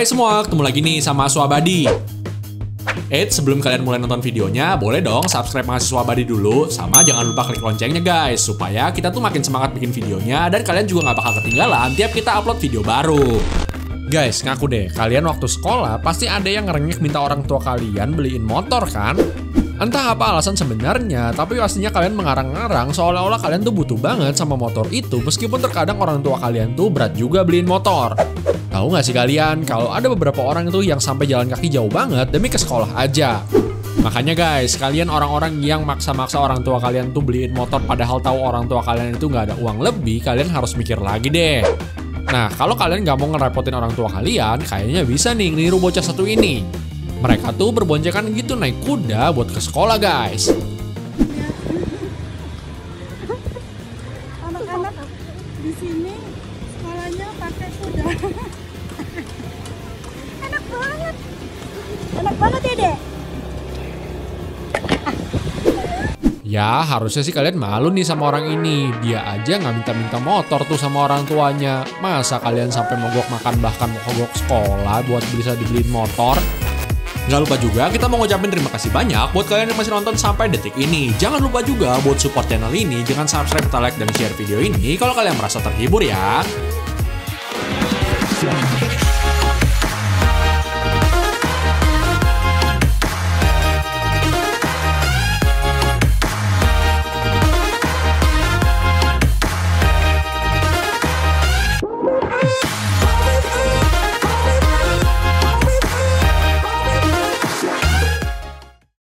Hai semua, ketemu lagi nih sama Swabadi. Sebelum kalian mulai nonton videonya, boleh dong subscribe Mahasiswa Abadi dulu, sama jangan lupa klik loncengnya guys, supaya kita tuh makin semangat bikin videonya, dan kalian juga nggak bakal ketinggalan tiap kita upload video baru. Guys, ngaku deh, kalian waktu sekolah pasti ada yang ngerengek minta orang tua kalian beliin motor kan? Entah apa alasan sebenarnya, tapi pastinya kalian mengarang-ngarang seolah-olah kalian tuh butuh banget sama motor itu, meskipun terkadang orang tua kalian tuh berat juga beliin motor. Tahu nggak sih kalian, kalau ada beberapa orang itu yang sampai jalan kaki jauh banget demi ke sekolah aja. Makanya guys, kalian orang-orang yang maksa-maksa orang tua kalian tuh beliin motor padahal tahu orang tua kalian itu nggak ada uang lebih, kalian harus mikir lagi deh. Nah, kalau kalian nggak mau ngerepotin orang tua kalian, kayaknya bisa nih niru bocah satu ini. Mereka tuh berboncengan gitu naik kuda buat ke sekolah guys. Anak-anak di sini sekolahnya pakai kuda. Enak banget. Enak banget ya, Dek? Ya, harusnya sih kalian malu nih sama orang ini. Dia aja nggak minta-minta motor tuh sama orang tuanya. Masa kalian sampai mogok makan bahkan mogok sekolah buat bisa dibeliin motor? Nggak lupa juga kita mau ngucapin terima kasih banyak buat kalian yang masih nonton sampai detik ini. Jangan lupa juga buat support channel ini, jangan subscribe, like, dan share video ini kalau kalian merasa terhibur ya.